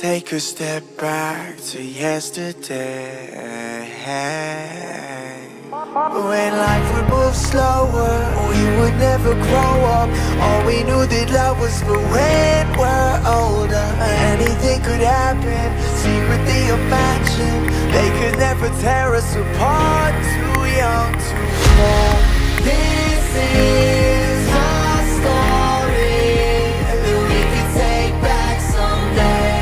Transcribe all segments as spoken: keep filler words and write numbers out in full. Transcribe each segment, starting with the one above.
Take a step back to yesterday, when life would move slower, we would never grow up. All we knew that love was for when we're older. Anything could happen, secretly imagine. They could never tear us apart, too young to fall. This is our story that we could take back someday.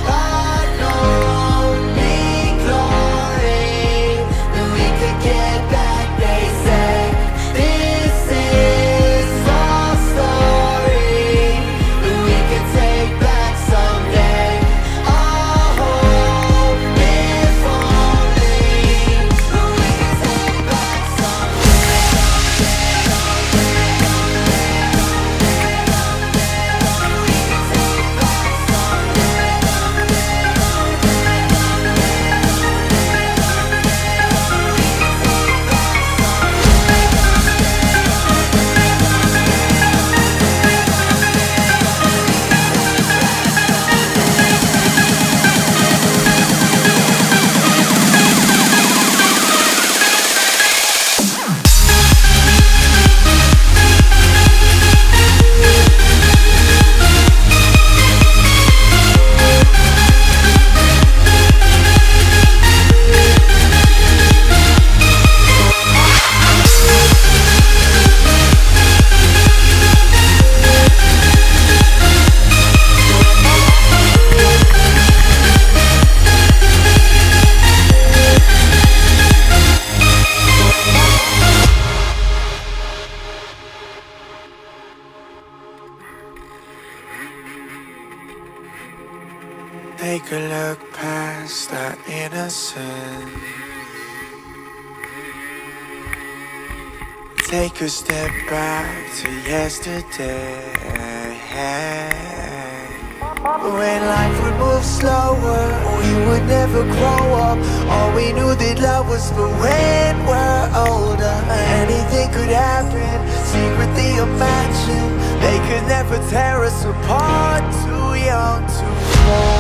Take a look past our innocence. Take a step back to yesterday, when life would move slower, we would never grow up. All we knew that love was for when we're older. Anything could happen, secretly imagine. They could never tear us apart, too young to fall.